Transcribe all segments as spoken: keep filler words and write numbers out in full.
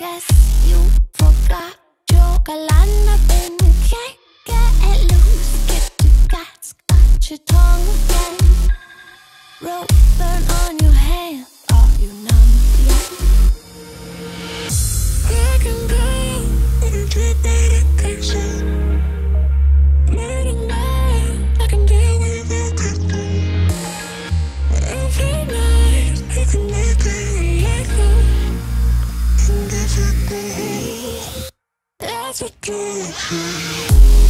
guess you forgot your galana and you can't get loose. Get your guts, got your tongue again. Rope burn on your hand. Are you numb yet? I can go and get medication. Murder man, I can deal with everything. Every night, I can make it like that. And everything, that's what drives me.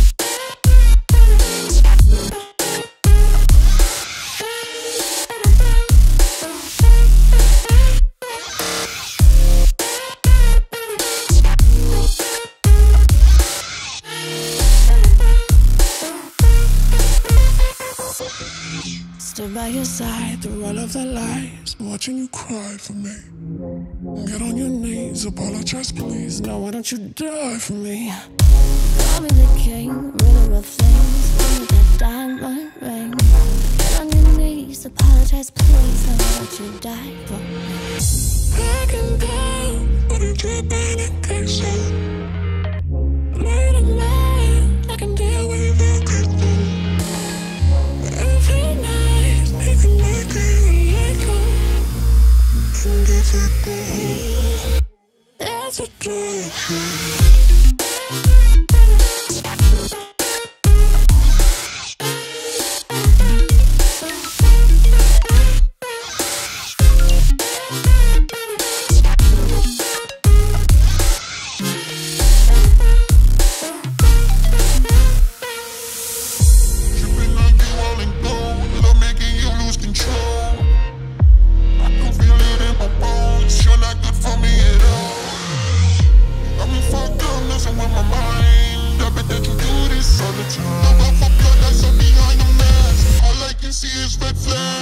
Stood by your side through all of the lies, watching you cry for me. Get on your knees, apologize please. Now why don't you die for me? Call me the king, really real things. Give me that diamond ring. Get on your knees, apologize please. Now why don't you die for me? I can go, but you get medication. Murder man, I can deal with everything. Every night, I can make it like home. And everything, that's what drives me. See his red flag.